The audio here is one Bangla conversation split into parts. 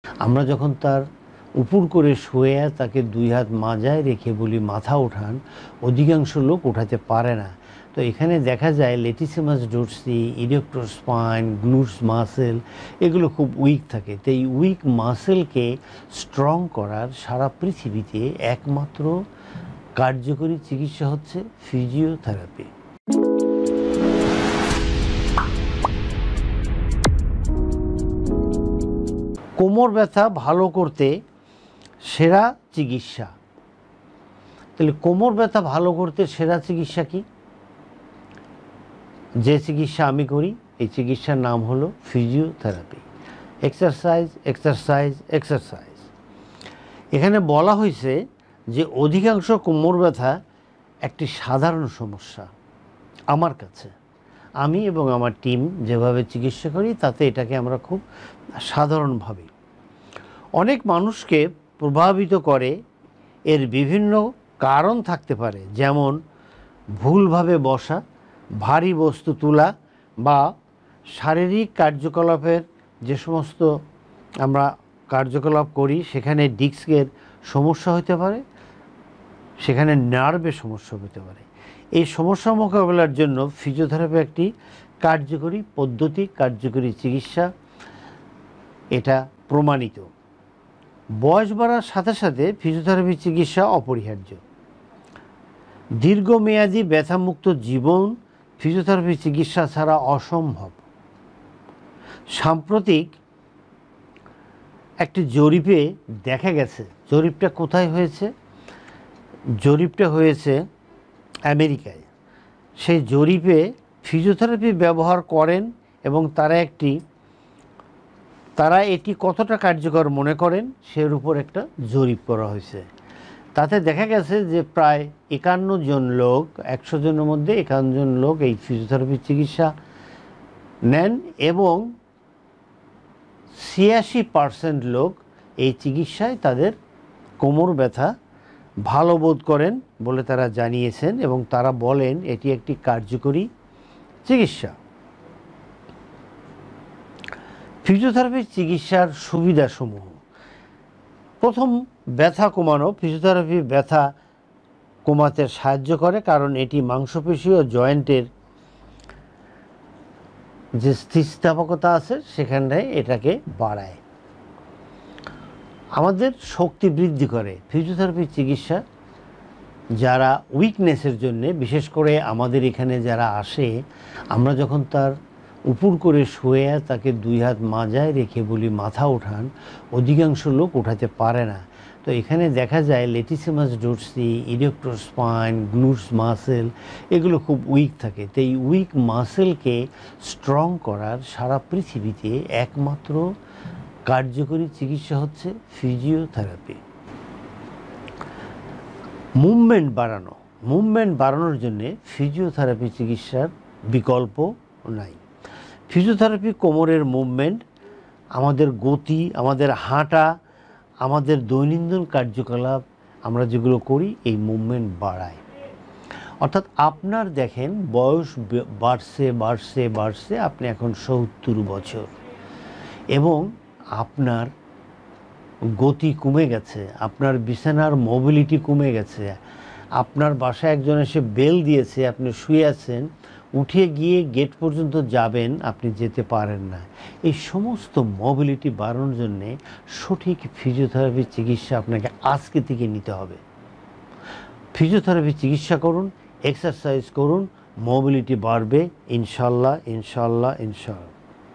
আমরা যখন তার উপর করে শুয়ে তাকে দুই হাত মাজায় রেখে বলি মাথা ওঠান, অধিকাংশ লোক ওঠাতে পারে না। তো এখানে দেখা যায় latissimus dorsi, erector spine, glutes muscle এগুলো খুব উইক থাকে। তো এই উইক মাসেলকে স্ট্রং করার সারা পৃথিবীতে একমাত্র কার্যকরী চিকিৎসা হচ্ছে ফিজিওথেরাপি। কোমর ব্যথা ভালো করতে সেরা চিকিৎসা। তাহলে কোমর ব্যথা ভালো করতে সেরা চিকিৎসা কি? যে চিকিৎসা আমি করি এই চিকিৎসার নাম হলো ফিজিওথেরাপি। Exercise exercise exercise. এখানে বলা হয়েছে যে অধিকাংশ কোমর ব্যথা একটি সাধারণ সমস্যা। আমার কাছে আমি এবং আমার টিম যেভাবে চিকিৎসা করি তাতে এটাকে আমরা খুব সাধারণ ভাবি। অনেক মানুষকে প্রভাবিত করে এর বিভিন্ন কারণ থাকতে পারে, যেমন ভুলভাবে বসা, ভারী বস্তু তোলা বা শারীরিক কার্যকলাপের যে সমস্ত আমরা কার্যকলাপ করি সেখানে ডিস্কের সমস্যা হতে পারে, সেখানে নার্ভের সমস্যা হতে পারে। এই সমস্যা মোকাবেলার জন্য ফিজিওথেরাপি একটি কার্যকরী পদ্ধতি, কার্যকরী চিকিৎসা, এটা প্রমাণিত। বয়স বাড়ার সাথে সাথে ফিজিওথেরাপি চিকিৎসা অপরিহার্য। দীর্ঘমেয়াদী ব্যথামুক্ত জীবন ফিজিওথেরাপি চিকিৎসা ছাড়া অসম্ভব। সাম্প্রতিক একটি জরিপে দেখা গেছে, জরিপটা কোথায় হয়েছে? জরিপটা হয়েছে আমেরিকায়। সেই জরিপে ফিজিওথেরাপি ব্যবহার করেন এবং তারা এটি কতটা কার্যকর মনে করেন সের উপর একটা জরিপ করা হয়েছে। তাতে দেখা গেছে যে প্রায় 51 জন লোক, 100 জনের মধ্যে 51 জন লোক এই ফিজিওথেরাপি চিকিৎসা নেন এবং 86% লোক এই চিকিৎসায় তাদের কোমর ব্যথা ভালো বোধ করেন বলে তারা জানিয়েছেন এবং তারা বলেন এটি একটি কার্যকরী চিকিৎসা। ফিজিওথেরাপি চিকিৎসার সুবিধাসমূহ। প্রথম, ব্যথা কমানো। ফিজিওথেরাপি ব্যথা কমাতে সাহায্য করে কারণ এটি মাংসপেশি ও জয়েন্টের যে স্থিতিস্থাপকতা আছে সেখানটায় এটাকে বাড়ায়। আমাদের শক্তি বৃদ্ধি করে। ফিজিওথেরাপি চিকিৎসা যারা উইকনেসের জন্যে, বিশেষ করে আমাদের এখানে যারা আসে, আমরা যখন তার উপর করে শুয়ে তাকে দুই হাত মাজায় রেখে বলি মাথা ওঠান, অধিকাংশ লোক ওঠাতে পারে না। তো এখানে দেখা যায় latissimus dorsi, erector spine, glutes muscle এগুলো খুব উইক থাকে। তো এই উইক মাসেলকে স্ট্রং করার সারা পৃথিবীতে একমাত্র কার্যকরী চিকিৎসা হচ্ছে ফিজিওথেরাপি। মুভমেন্ট বাড়ানোর জন্যে ফিজিওথেরাপি চিকিৎসার বিকল্প নাই। ফিজিওথেরাপি কোমরের মুভমেন্ট, আমাদের গতি, আমাদের হাঁটা, আমাদের দৈনন্দিন কার্যকলাপ আমরা যেগুলো করি এই মুভমেন্ট বাড়ায়। অর্থাৎ আপনার দেখেন বয়স বাড়ছে বাড়ছে বাড়ছে, আপনি এখন 70 বছর এবং আপনার গতি কমে গেছে, আপনার বিছানার মোবিলিটি কমে গেছে, আপনার বাসায় একজন এসে বেল দিয়েছে, আপনি শুয়ে আছেন, উঠে গিয়ে গেট পর্যন্ত যাবেন, আপনি যেতে পারেন না। এই সমস্ত মোবিলিটি বাড়ানোর জন্যে সঠিক ফিজিওথেরাপি চিকিৎসা আপনাকে আজকে থেকে নিতে হবে। ফিজিওথেরাপি চিকিৎসা করুন, এক্সারসাইজ করুন, মোবিলিটি বাড়বে ইনশাল্লাহ ইনশাল্লাহ ইনশাল্লাহ।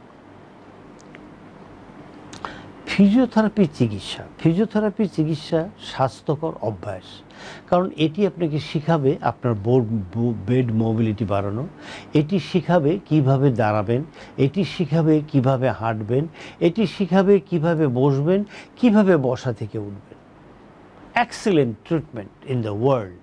ফিজিওথেরাপি চিকিৎসা স্বাস্থ্যকর অভ্যাস, কারণ এটি আপনাকে শিখাবে আপনার বেড মোবিলিটি বাড়ানো, এটি শিখাবে কিভাবে দাঁড়াবেন, এটি শিখাবে কিভাবে হাঁটবেন, এটি শিখাবে কিভাবে বসবেন, কিভাবে বসা থেকে উঠবেন। Excellent treatment in the world.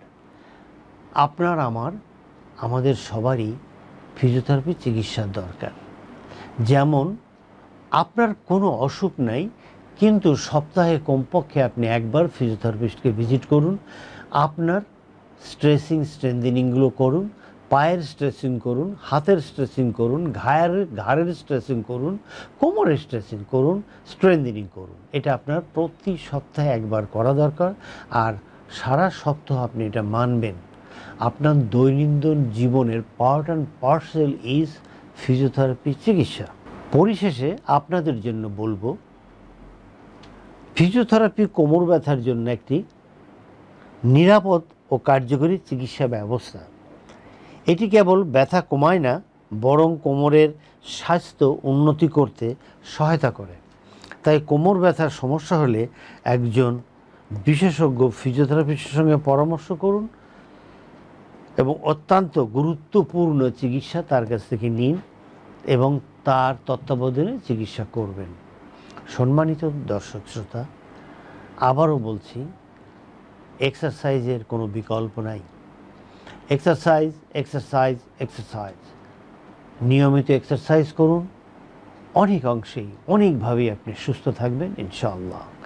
আমাদের সবারই ফিজিওথেরাপি চিকিৎসার দরকার। যেমন আপনার কোনো অসুখ নাই, কিন্তু সপ্তাহে কমপক্ষে আপনি একবার ফিজিওথেরাপিস্টকে ভিজিট করুন, আপনার স্ট্রেচিং স্ট্রেনথেনিংগুলো করুন, পায়ের স্ট্রেচিং করুন, হাতের স্ট্রেচিং করুন, ঘাড়ের স্ট্রেচিং করুন, কোমরের স্ট্রেচিং করুন, স্ট্রেংথেনিং করুন। এটা আপনার প্রতি সপ্তাহে একবার করা দরকার। আর সারা সপ্তাহ আপনি এটা মানবেন। আপনার দৈনন্দিন জীবনের part and parcel is physiotherapy চিকিৎসা। পরিশেষে আপনাদের জন্য বলবো, ফিজিওথেরাপি কোমর ব্যথার জন্য একটি নিরাপদ ও কার্যকরী চিকিৎসা ব্যবস্থা। এটি কেবল ব্যথা কমায় না, বরং কোমরের স্বাস্থ্য উন্নতি করতে সহায়তা করে। তাই কোমর ব্যথার সমস্যা হলে একজন বিশেষজ্ঞ ফিজিওথেরাপিস্টের সঙ্গে পরামর্শ করুন এবং অত্যন্ত গুরুত্বপূর্ণ চিকিৎসা তার কাছ থেকে নিন এবং তার তত্ত্বাবধানে চিকিৎসা করবেন। সম্মানিত দর্শক শ্রোতা, আবারও বলছি, এক্সারসাইজের কোনো বিকল্প নাই। Exercise, exercise, exercise. নিয়মিত এক্সারসাইজ করুন, অনেক অংশেই অনেকভাবেই আপনি সুস্থ থাকবেন ইনশাআল্লাহ।